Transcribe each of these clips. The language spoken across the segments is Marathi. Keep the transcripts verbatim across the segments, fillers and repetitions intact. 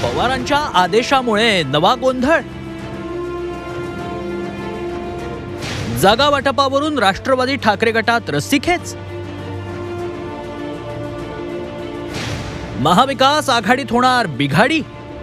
पवारांच्या आदेशामुळे नवा गोंधळ. जागा वाटपावरून राष्ट्रवादी ठाकरे गटात रस्सीखेच. महाविकास आघाडीत होणार बिघाडी.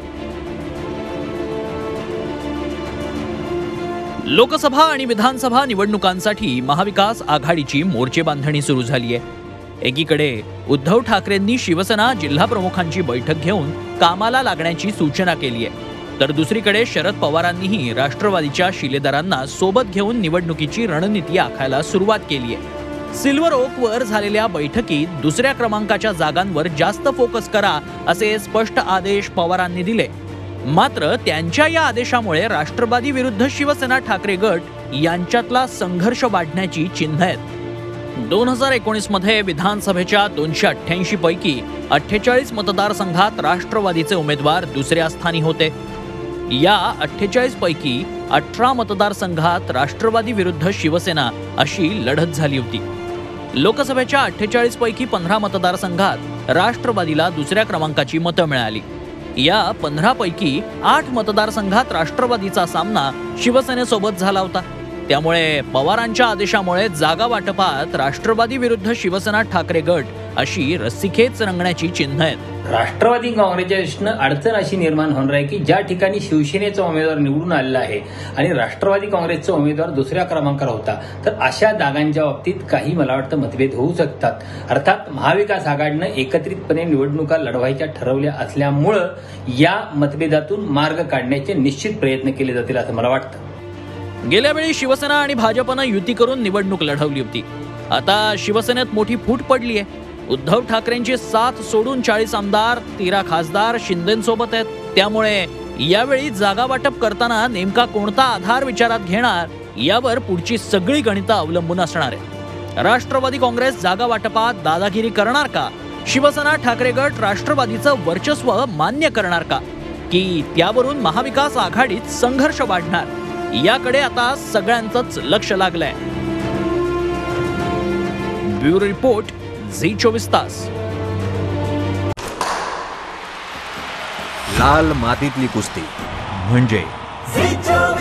लोकसभा आणि विधानसभा निवडणुकांसाठी महाविकास आघाडीची मोर्चे बांधणी सुरू झाली आहे. एकीकडे उद्धव ठाकरेंनी शिवसेना जिल्हा प्रमुखांची बैठक घेऊन कामाला लागण्याची सूचना केली आहे, तर दुसरीकडे शरद पवारांनीही राष्ट्रवादीच्या शिलेदारांना सोबत घेऊन निवडणुकीची रणनीती आखायला सुरुवात केली आहे. सिल्वर ओकवर झालेल्या बैठकीत दुसऱ्या क्रमांकाच्या जागांवर जास्त फोकस करा असे स्पष्ट आदेश पवारांनी दिले. मात्र त्यांच्या या आदेशामुळे राष्ट्रवादी विरुद्ध शिवसेना ठाकरे गट यांच्यातला संघर्ष वाढण्याची चिन्ह आहेत. दोन हजार एकोणीस मध्ये विधानसभेच्या दोनशे अठ्ठ्याऐंशी पैकी अठ्ठेचाळीस मतदारसंघात राष्ट्रवादीचे उमेदवार दुसऱ्या स्थानी होते. या अठ्ठेचाळीस पैकी अठरा मतदारसंघात राष्ट्रवादी विरुद्ध शिवसेना अशी लढत झाली होती. लोकसभेच्या अठ्ठेचाळीस पैकी पंधरा मतदारसंघात राष्ट्रवादीला दुसऱ्या क्रमांकाची मतं मिळाली. या पंधरा पैकी आठ मतदारसंघात राष्ट्रवादीचा सामना शिवसेनेसोबत झाला होता. त्यामुळे पवारांच्या आदेशामुळे जागा वाटपात राष्ट्रवादी विरुद्ध शिवसेना ठाकरे गट अशी रस्सीखेच रंगण्याची चिन्ह आहेत. राष्ट्रवादी काँग्रेसच्या दृष्टीनं अडचण अशी निर्माण होणार आहे की ज्या ठिकाणी शिवसेनेचा उमेदवार निवडून आलेला आहे आणि राष्ट्रवादी काँग्रेसचा उमेदवार दुसऱ्या क्रमांकावर होता, तर अशा जागांच्या बाबतीत काही मला वाटतं मतभेद होऊ शकतात. अर्थात महाविकास आघाडीनं एकत्रितपणे निवडणुका लढवायच्या ठरवल्या असल्यामुळं या मतभेदातून मार्ग काढण्याचे निश्चित प्रयत्न केले जातील असं मला वाटतं. गेल्या वेळी शिवसेना आणि भाजपनं युती करून निवडणूक लढवली होती. आता शिवसेनेत मोठी फूट पडली आहे. उद्धव ठाकरेंची साथ सोडून चाळीस आमदार, तेरा खासदार शिंदेंसोबत आहेत. त्यामुळे यावेळी जागा वाटप करताना नेमका कोणता आधार विचारात घेणार यावर पुढची सगळी गणितं अवलंबून असणार आहे. राष्ट्रवादी काँग्रेस जागा वाटपात दादागिरी करणार का? शिवसेना ठाकरे गट राष्ट्रवादीचं वर्चस्व मान्य करणार का? की त्यावरून महाविकास आघाडीत संघर्ष वाढणार? याकडे आता सगळ्यांचंच लक्ष लागलंय. ब्युरो रिपोर्ट, झी चोवीस तास. लाल मातीतली कुस्ती म्हणजे